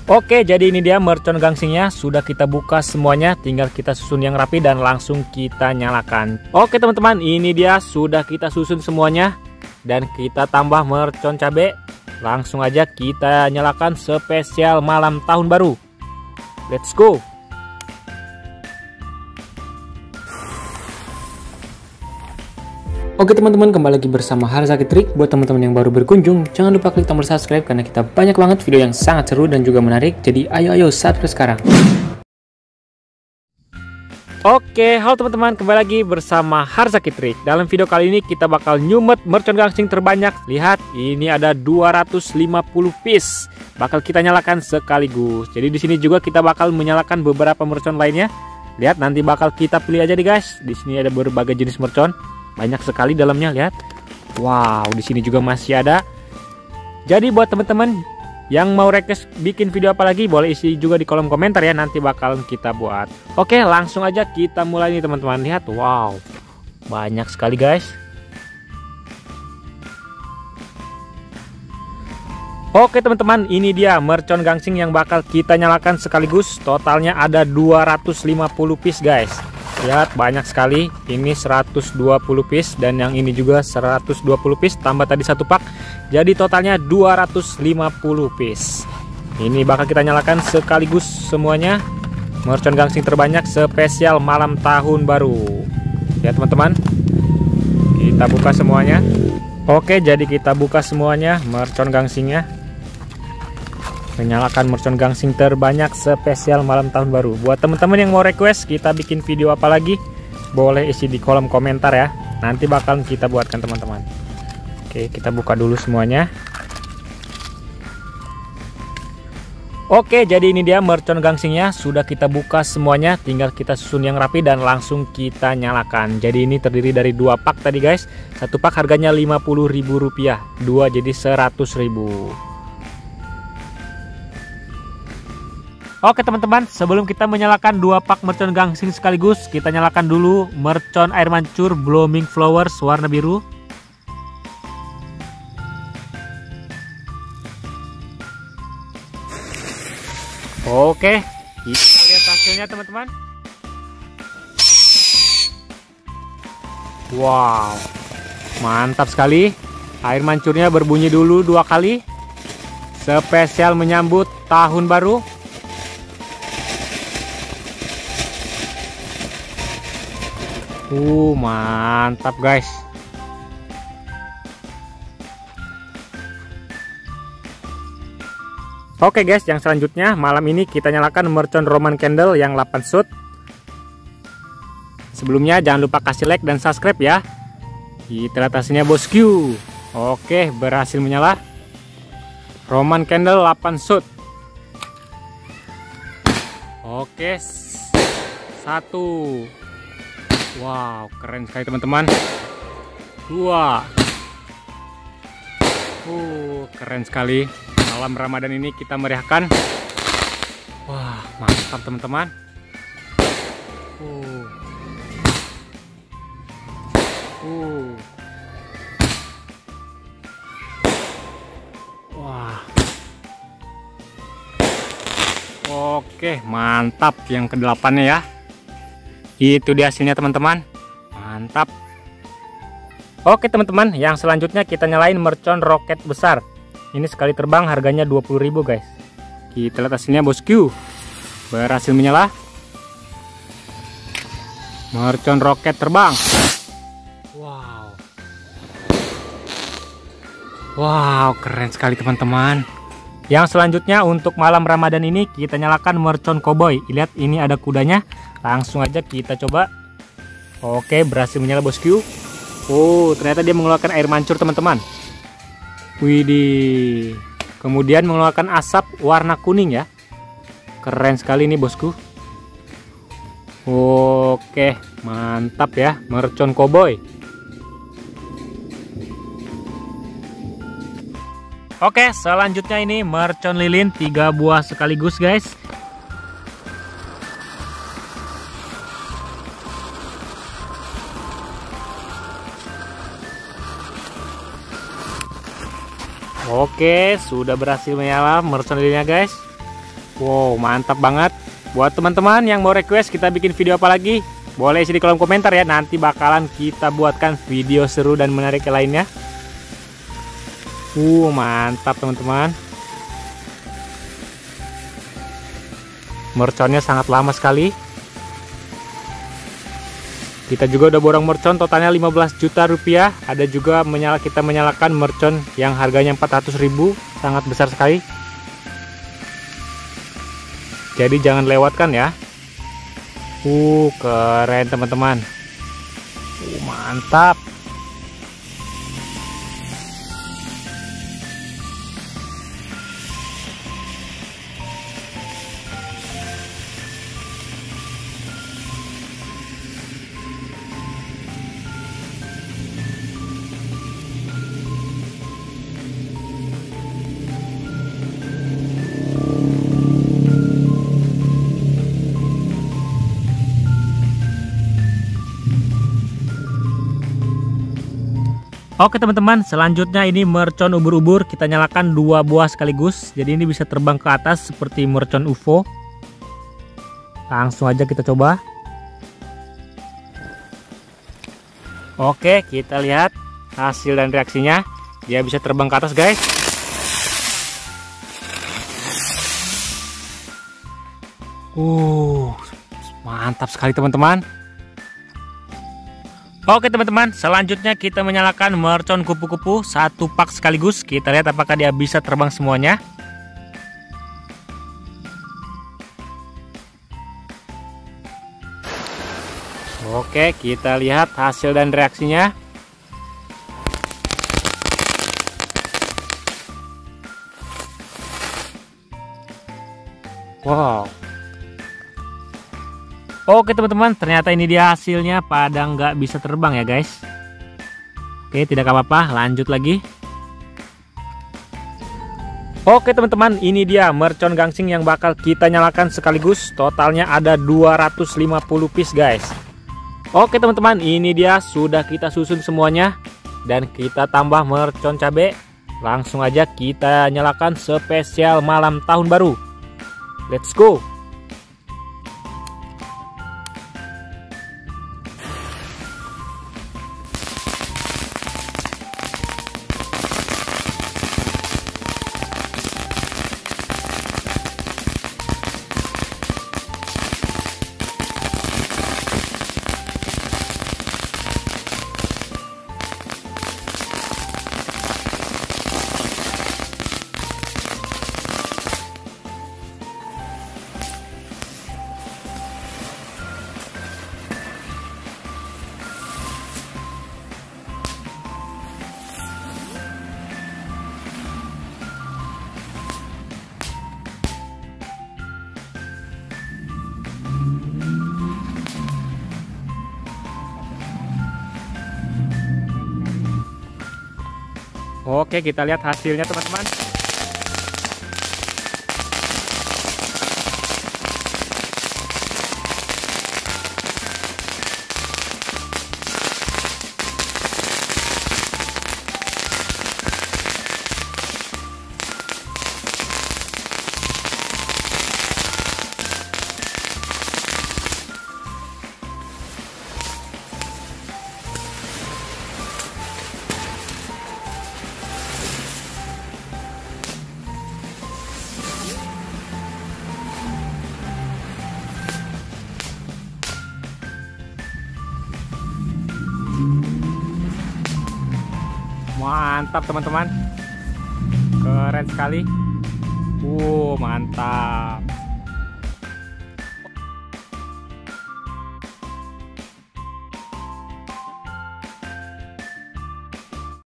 Oke, jadi ini dia mercon gangsingnya. Sudah kita buka semuanya, tinggal kita susun yang rapi dan langsung kita nyalakan. Oke teman-teman, ini dia sudah kita susun semuanya. Dan kita tambah mercon cabe. Langsung aja kita nyalakan spesial malam tahun baru. Let's go. Oke teman-teman, kembali lagi bersama Harzaki Trik. Buat teman-teman yang baru berkunjung, jangan lupa klik tombol subscribe karena kita banyak banget video yang sangat seru dan juga menarik. Jadi ayo subscribe sekarang. Oke, halo teman-teman, kembali lagi bersama Harzaki Trik. Dalam video kali ini kita bakal nyumet mercon gangsing terbanyak. Lihat, ini ada 250 piece. Bakal kita nyalakan sekaligus. Jadi di sini juga kita bakal menyalakan beberapa mercon lainnya. Lihat, nanti bakal kita pilih aja nih guys. Di sini ada berbagai jenis mercon. Banyak sekali dalamnya, lihat. Wow, di sini juga masih ada. Jadi buat teman-teman yang mau request bikin video apa lagi, boleh isi juga di kolom komentar ya, nanti bakalan kita buat. Oke, langsung aja kita mulai nih teman-teman. Lihat, wow. Banyak sekali guys. Oke teman-teman, ini dia mercon gangsing yang bakal kita nyalakan sekaligus. Totalnya ada 250 piece guys. Lihat, banyak sekali. Ini 120 piece dan yang ini juga 120 piece tambah tadi satu pak. Jadi totalnya 250 piece. Ini bakal kita nyalakan sekaligus semuanya. Mercon gangsing terbanyak spesial malam tahun baru. Ya teman-teman. Kita buka semuanya. Oke, jadi kita buka semuanya mercon gangsingnya. Menyalakan mercon gangsing terbanyak spesial malam tahun baru. Buat teman-teman yang mau request kita bikin video apa lagi, boleh isi di kolom komentar ya. Nanti bakalan kita buatkan teman-teman. Oke, kita buka dulu semuanya. Oke, jadi ini dia mercon gangsingnya. Sudah kita buka semuanya, tinggal kita susun yang rapi dan langsung kita nyalakan. Jadi ini terdiri dari 2 pak tadi guys. Satu pak harganya Rp50.000, 2 jadi Rp100.000. Oke teman-teman, sebelum kita menyalakan 2 pak mercon gangsing sekaligus, kita nyalakan dulu mercon air mancur blooming flowers warna biru. Oke, kita lihat hasilnya teman-teman. Wow, mantap sekali. Air mancurnya berbunyi dulu 2 kali. Spesial menyambut tahun baru. Mantap guys. Oke guys, yang selanjutnya malam ini kita nyalakan mercon Roman Candle yang 8 shoot. Sebelumnya jangan lupa kasih like dan subscribe ya. Kita lihat hasilnya bosku. Oke, berhasil menyala. Roman Candle 8 shoot. Oke, 1. Wow, keren sekali teman-teman. 2. Keren sekali. Malam Ramadan ini kita meriahkan. Wah, mantap teman-teman. Wah. Oke, mantap yang ke-8-nya ya. Itu dia hasilnya teman-teman. Mantap. Oke teman-teman, yang selanjutnya kita nyalain mercon roket besar. Ini sekali terbang harganya 20.000 guys. Kita lihat hasilnya bosku. Berhasil menyala. Mercon roket terbang. Wow. Wow, keren sekali teman-teman. Yang selanjutnya untuk malam Ramadan ini kita nyalakan mercon cowboy. Lihat, ini ada kudanya. Langsung aja kita coba. Oke, berhasil menyala bosku. Ternyata dia mengeluarkan air mancur teman-teman. Widih. Kemudian mengeluarkan asap warna kuning ya. Keren sekali ini bosku. Oke, mantap ya mercon cowboy. Oke, selanjutnya ini mercon lilin 3 buah sekaligus guys. Oke, sudah berhasil menyala mercon lilinnya guys. Wow, mantap banget. Buat teman-teman yang mau request kita bikin video apa lagi, boleh isi di kolom komentar ya. Nanti bakalan kita buatkan video seru dan menarik lainnya. Mantap teman-teman. Merconnya sangat lama sekali. Kita juga udah borong mercon totalnya 15 juta rupiah. Ada juga kita menyalakan mercon yang harganya 400.000, sangat besar sekali. Jadi jangan lewatkan ya. Keren teman-teman. Mantap. Oke teman-teman, selanjutnya ini mercon ubur-ubur, kita nyalakan 2 buah sekaligus. Jadi ini bisa terbang ke atas seperti mercon UFO. Langsung aja kita coba. Oke, kita lihat hasil dan reaksinya. Dia bisa terbang ke atas guys. Mantap sekali teman-teman. Oke teman-teman, selanjutnya kita menyalakan mercon kupu-kupu 1 pak sekaligus. Kita lihat apakah dia bisa terbang semuanya. Oke, kita lihat hasil dan reaksinya. Wow. Oke teman-teman, ternyata ini dia hasilnya, pada nggak bisa terbang ya guys. Oke, tidak apa-apa, lanjut lagi. Oke teman-teman, ini dia mercon gangsing yang bakal kita nyalakan sekaligus. Totalnya ada 250 piece guys. Oke teman-teman, ini dia sudah kita susun semuanya. Dan kita tambah mercon cabe. Langsung aja kita nyalakan spesial malam tahun baru. Let's go. Oke, kita lihat hasilnya teman-teman. Mantap teman-teman, keren sekali. Mantap.